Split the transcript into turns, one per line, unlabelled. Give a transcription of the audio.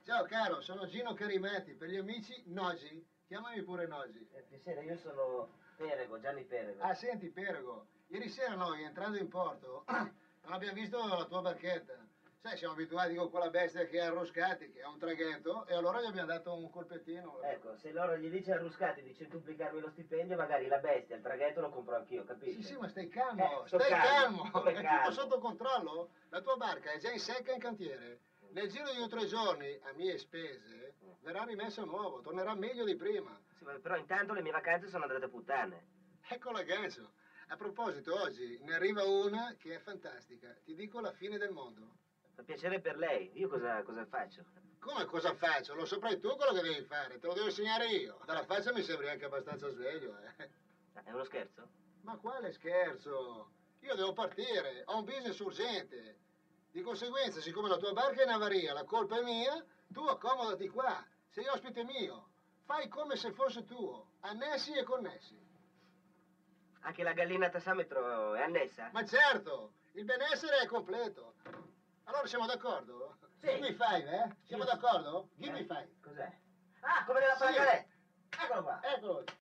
Ciao caro, sono Gino Carimetti, per gli amici Nogi. Chiamami pure Nogi.
Sera, io sono Perego, Gianni Perego.
Ah, senti, Perego, ieri sera noi, entrando in porto, non abbiamo visto la tua barchetta. Sai, siamo abituati con quella bestia che è Arroscati, che è un traghetto, e allora gli abbiamo dato un colpettino.
Ecco, se loro gli dice a Ruscati di centuplicarmi lo stipendio, magari la bestia, il traghetto lo compro anch'io, capisci?
Sì, sì, ma stai calmo,
sto
stai
calmo.
calmo.
Come
È
calmo?
tutto sotto controllo? La tua barca è già in secca in cantiere. Nel giro di 2 o 3 giorni, a mie spese, verrà rimessa a nuovo, tornerà meglio di prima.
Sì, però intanto le mie vacanze sono andate a puttane.
Ecco l'aggancio. A proposito, oggi ne arriva una che è fantastica. Ti dico la fine del mondo.
Fa piacere per lei, io cosa faccio?
Come cosa faccio? Lo saprai tu quello che devi fare, te lo devo insegnare io. Dalla faccia mi sembri anche abbastanza sveglio, eh.
È uno scherzo?
Ma quale scherzo? Io devo partire, ho un business urgente. Di conseguenza, siccome la tua barca è in avaria, la colpa è mia, tu accomodati qua, sei ospite mio. Fai come se fosse tuo, annessi e connessi.
Anche la gallina a tassametro è annessa?
Ma certo, il benessere è completo. Allora siamo d'accordo?
Sì.
Give me five, eh? Siamo d'accordo? Give me five.
Cos'è? Ah, come nella pallacanestro! Eccolo qua!
Eccolo.